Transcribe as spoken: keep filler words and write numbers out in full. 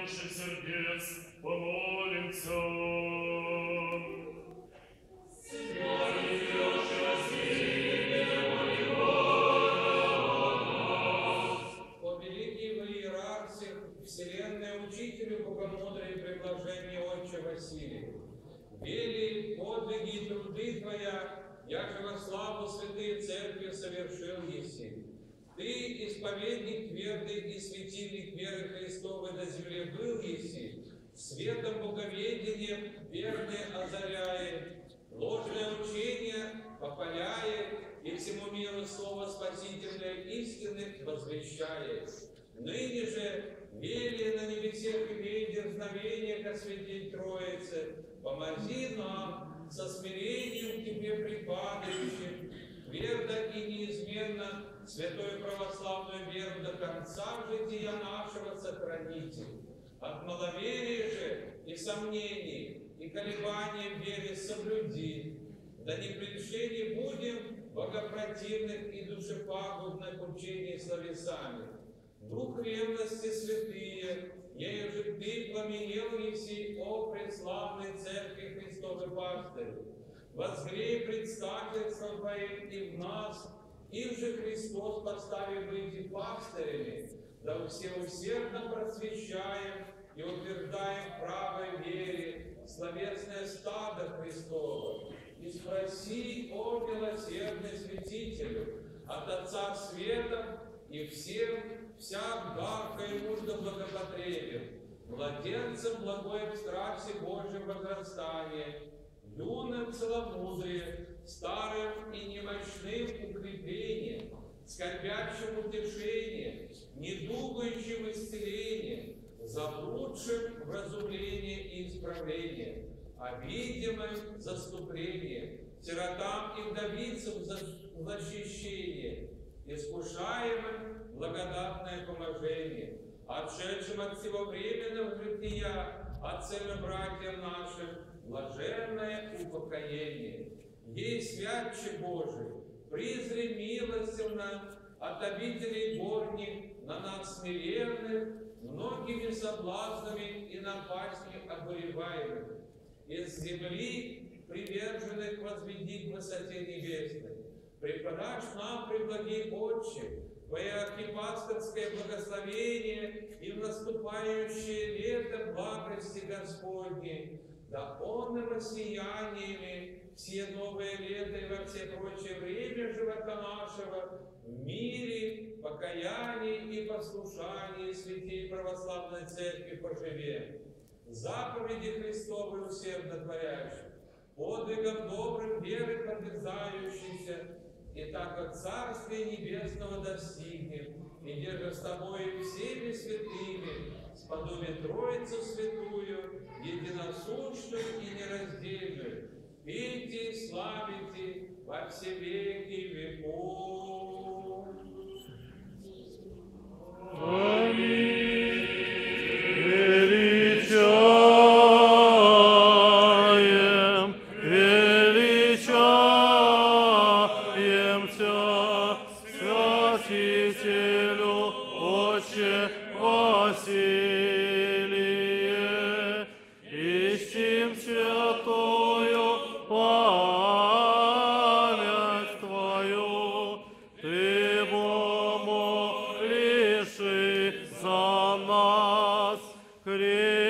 наших сердец помолимся. О великий иерархе, вселенной учителю богомудрой предложения Отче Василий, вели подвиги и труды Твоя, яко во славу святые церкви совершил еси. Ты, исповедник твердый и светильник веры Христовой на земле был еси, светом боговедения верный озаряет, ложное учение попаляет и всему миру слово спасительной истины возвещает. Ныне же, вели на небесех имей дерзновение ко святей Троице, помози нам со смирением к Тебе припадающим, твердо и неизменно святую православную веру до конца жития нашего сохраните. От маловерия же и сомнений, и колебаний в вере соблюди, да не прельщены будем богопротивных и душепагубных учений словесами. Дух ревности святые, ею же ты пламенел еси, о преславной Церкви Христовой Пастырь. Возгрей предстательство Твое и в нас, их же Христос поставив быть пастырями, да все усердно просвещаем и утверждаем в правой вере словесное стадо Христово. И спроси, о милосердный святителю, от Отца Света и всем, всяк дарка и нужда благопотребен, младенцам благое в страхе Божьем возрастание, юным целомудрие, старым и немощным укрепление, скорбящим утешение, недугающим исцеление, заблудшим вразумление и исправление, обидимым заступление, сиротам и вдовицам защищение, искушаемым благодатное поможение, отшедшим от всего временного жития, от цельнобратьям нашим, блаженное упокоение. Ей святче Божий, призри милостивно от обителей горних на нас смиренных, многими соблазнами и напастью обуреваемых. Из земли приверженных возведи к высоте небесной. Преподашь нам, преблагий Отче, Твое архипасторское благословение и в наступающее лето благости Господней, да онного сияниями все новые лета и во все прочее время живота нашего в мире, покаянии и послушании святей православной церкви поживем. Заповеди Христовы усердно творящих, подвигом добрым веры подвязающихся, и так от Царствия Небесного достигнем, и держа с Тобой всеми святыми, сподоби Троицу Святую, единосущную и нераздельную, пейте и славите во все веки веков. Аминь. За нас, Христос.